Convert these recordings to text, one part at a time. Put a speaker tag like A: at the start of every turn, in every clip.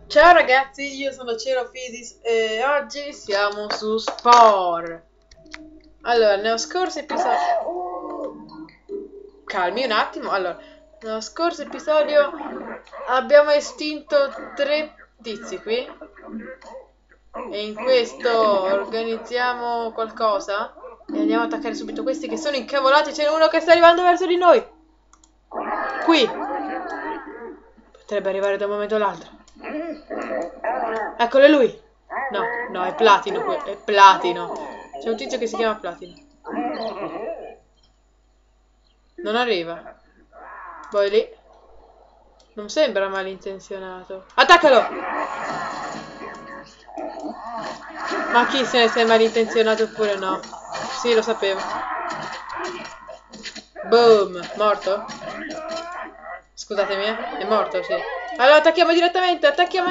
A: Ciao ragazzi, io sono Cerofidis e oggi siamo su Spore. Allora, nello scorso episodio... Calmi un attimo. Allora, nello scorso episodio abbiamo estinto 3 tizi qui. E in questo organizziamo qualcosa. E andiamo ad attaccare subito questi che sono incavolati. C'è uno che sta arrivando verso di noi. Qui. Potrebbe arrivare da un momento all'altro. Eccolo lui. No, è Platino. È Platino. C'è un tizio che si chiama Platino. Non arriva. Poi lì. Non sembra malintenzionato. Attaccalo! Ma chi se ne sei malintenzionato oppure no? Sì, lo sapevo. Boom. Morto? Scusatemi, è morto, sì. Allora attacchiamo direttamente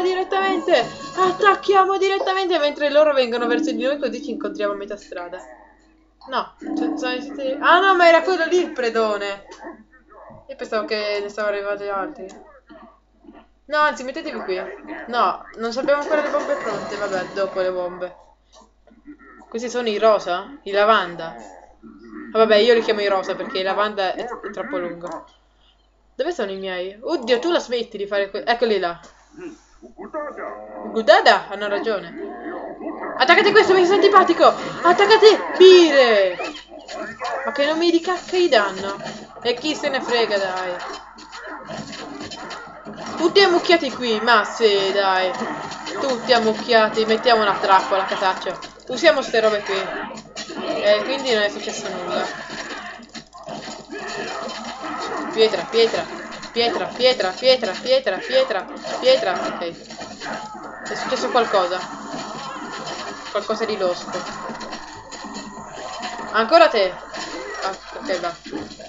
A: mentre loro vengono verso di noi, così ci incontriamo a metà strada. No, ah no, ma era quello lì il predone. Io pensavo che ne stavano arrivati altri. No, anzi, mettetevi qui. No, non abbiamo ancora le bombe pronte, vabbè, dopo le bombe. Questi sono i rosa? I lavanda. Ah, vabbè, io li chiamo i rosa perché i lavanda è troppo lungo. Dove sono i miei? Oddio, tu la smetti di fare eccoli là. Gudada, hanno ragione. Attaccate questo, mi sei antipatico. Attaccate Bire. Ma che non mi di cacca gli danno. E chi se ne frega, dai. Tutti ammucchiati qui, ma sì, dai. Tutti ammucchiati. Mettiamo una trappola, casaccio. Usiamo ste robe qui. E quindi non è successo nulla. Pietra. Ok. È successo qualcosa. Qualcosa di losco. Ancora te. Ah, ok, va.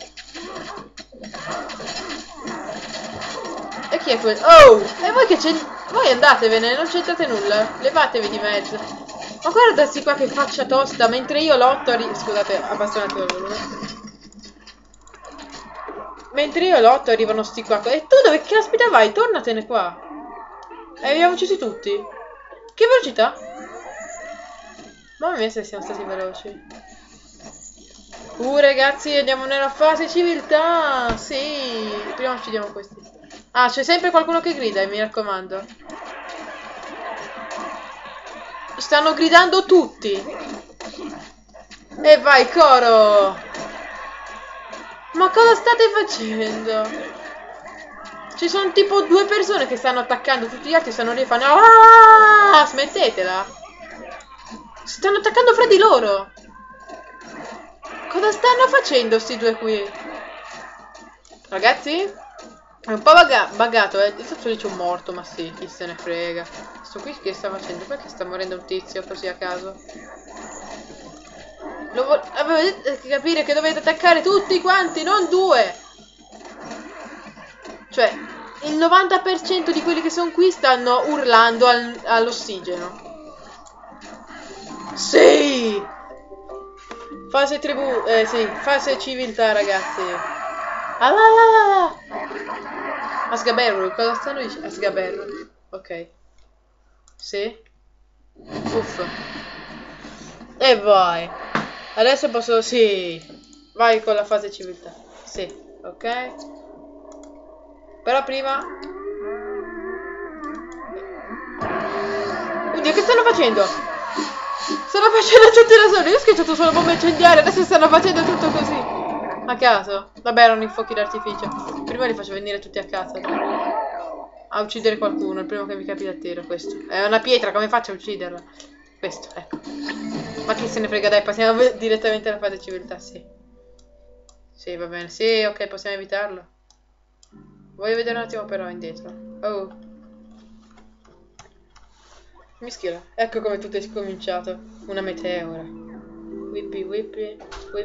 A: E chi è quello? Oh! E voi che c'è? Voi andatevene, non c'entrate nulla. Levatevi di mezzo. Ma guarda sti qua che faccia tosta, mentre io lotto scusate, abbasso un attimo il volume. Mentre io lotto arrivano sti qua. E tu dove caspita vai? Tornatene qua. E li abbiamo uccisi tutti. Che velocità? Mamma mia se siamo stati veloci. Ragazzi, andiamo nella fase civiltà. Sì. Prima uccidiamo questi. Ah, c'è sempre qualcuno che grida, mi raccomando. Stanno gridando tutti. E vai, coro. Ma cosa state facendo? Ci sono tipo 2 persone che stanno attaccando, tutti gli altri stanno lì e fanno ah, smettetela. Stanno attaccando fra di loro. Cosa stanno facendo sti 2 qui? Ragazzi? È un po' buggato, adesso c'è un morto, ma sì, chi se ne frega. Sto qui che sta facendo? Perché sta morendo un tizio così a caso? Avete capire che dovete attaccare tutti quanti, non 2. Cioè, il 90% di quelli che sono qui stanno urlando all'ossigeno. Sì! Fase tribù, sì, fase civiltà, ragazzi. Asgaberro, cosa stanno dicendo? Asgaberro, ok. Sì. Uff. E vai. Adesso posso, sì. Vai con la fase civiltà. Sì, ok. Però prima... Oddio, che stanno facendo? Stanno facendo tutti da soli. Io ho scritto solo bombe incendiarie. Adesso stanno facendo tutto così. A caso. Vabbè, erano i fuochi d'artificio. Prima li faccio venire tutti a casa. A uccidere qualcuno. Il primo che mi capita a tiro. Questo. È una pietra. Come faccio a ucciderla? Questo, ecco. Ma chi se ne frega, dai. Passiamo direttamente alla fase civiltà. Sì. Sì, va bene. Sì, ok, possiamo evitarlo. Voglio vedere un attimo però indietro. Oh. Mischia. Ecco come tutto è cominciato. Una meteora. Whippy.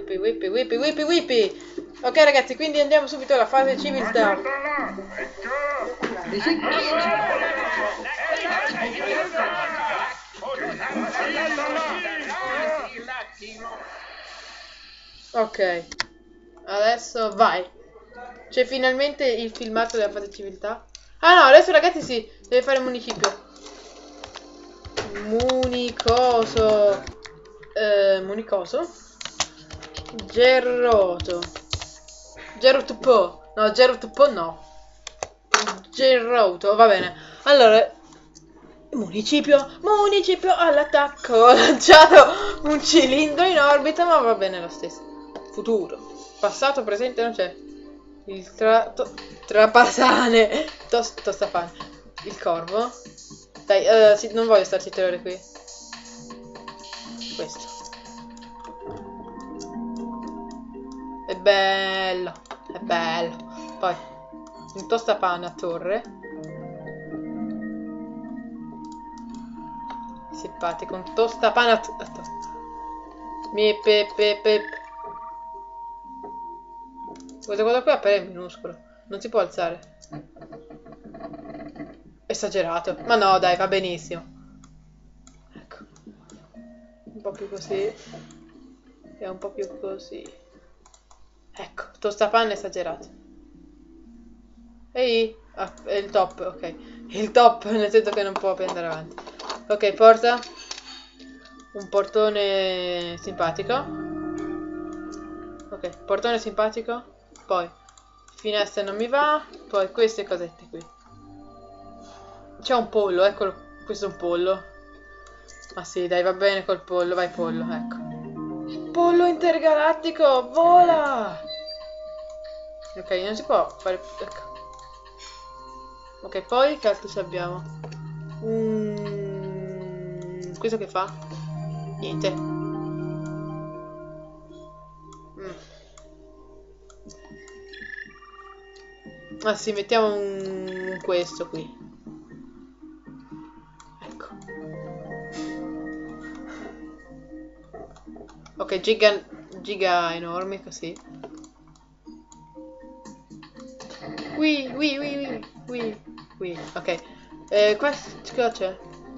A: Ok ragazzi, quindi andiamo subito alla fase civiltà. Ok. Adesso vai. C'è finalmente il filmato della fase civiltà. Ah no, adesso ragazzi si deve fare il municipio. Municoso. Municoso. Gerroto. Gerotpo. No, Gerotpo no. Gerroto, va bene. Allora, municipio all'attacco. Ho lanciato un cilindro in orbita, ma va bene lo stesso. Futuro. Passato, presente, non c'è. Il trapasane. Tostapane. Il corvo. Dai, non voglio starci 3 ore qui. Questo. È bello. È bello. Poi, un tostapane a torre. Simpatico. Un tostapane a torre. Questo qua è minuscolo. Non si può alzare. Esagerato. Ma no, dai, va benissimo. Ecco. Un po' più così. E un po' più così. Ecco, tostapanne esagerato. Ehi. Ah, è il top, ok. Il top, nel senso che non può più andare avanti. Ok, porta. Un portone simpatico. Ok, portone simpatico. Poi, finestra non mi va. Poi queste cosette qui. C'è un pollo, eccolo. Questo è un pollo. Ma sì, dai, va bene col pollo. Vai pollo, ecco. Pollo intergalattico, vola! Ok, non si può fare... Ecco. Ok, poi che altro ci abbiamo? Questo che fa? Niente. Ah sì, mettiamo questo qui. Ecco. Ok, giga enormi così. Qui. Ok. Qua cosa c'è?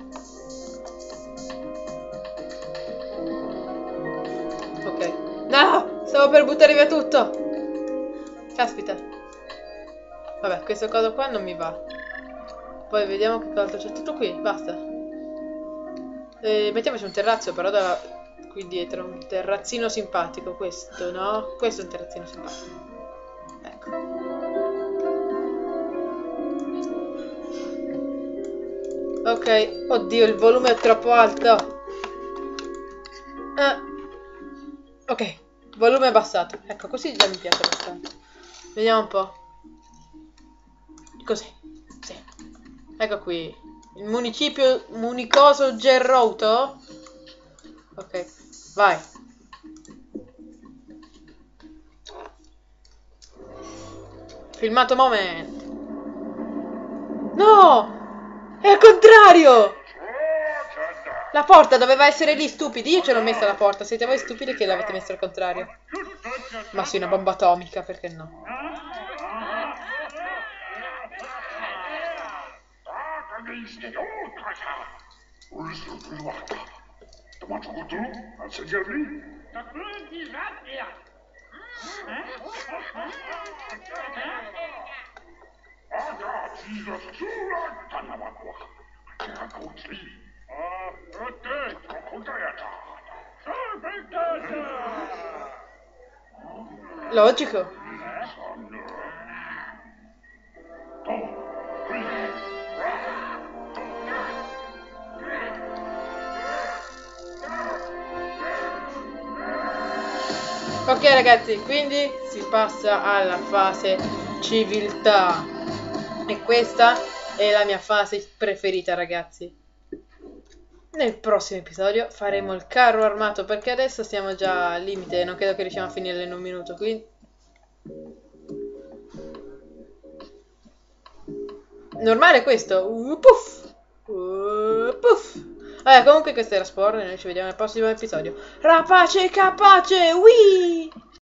A: Ok. No! Stavo per buttare via tutto! Caspita. Vabbè, questa cosa qua non mi va. Poi vediamo che altro c'è. Tutto qui, basta. Mettiamoci un terrazzo però da qui dietro. Un terrazzino simpatico. Questo, no? Questo è un terrazzino simpatico. Ecco. Ok. Oddio, il volume è troppo alto. Ok. Volume abbassato. Ecco, così già mi piace abbastanza. Vediamo un po'. Così. Sì. Ecco qui. Il municipio municoso Gerrouto. Ok. Vai. Filmato moment. No! È al contrario! La porta doveva essere lì, stupidi. Io ce l'ho messa la porta. Siete voi stupidi che l'avete messa al contrario. Ma sì, una bomba atomica, perché no? Logico. Ok ragazzi, quindi si passa alla fase civiltà. E questa è la mia fase preferita, ragazzi. Nel prossimo episodio faremo il carro armato, perché adesso siamo già al limite, non credo che riusciamo a finirlo in un minuto, quindi... Normale questo? Puff! Puff! Vabbè, comunque questo era Spore, noi ci vediamo nel prossimo episodio. Rapace capace! Wii!